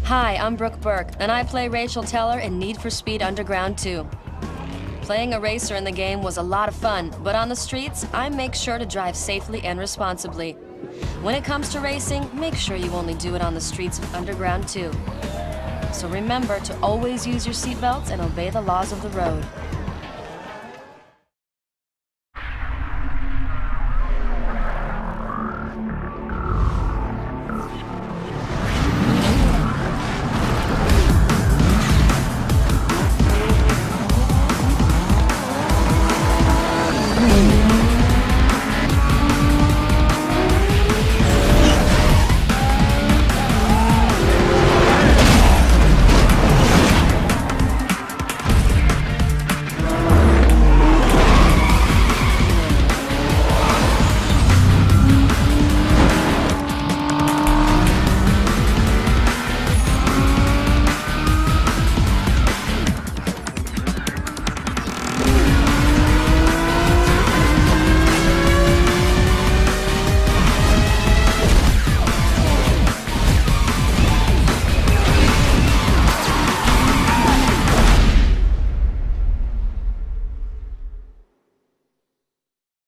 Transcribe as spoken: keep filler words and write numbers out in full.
Hi, I'm Brooke Burke, and I play Rachel Teller in Need for Speed Underground two. Playing a racer in the game was a lot of fun, but on the streets, I make sure to drive safely and responsibly. When it comes to racing, make sure you only do it on the streets of Underground two. So remember to always use your seatbelts and obey the laws of the road.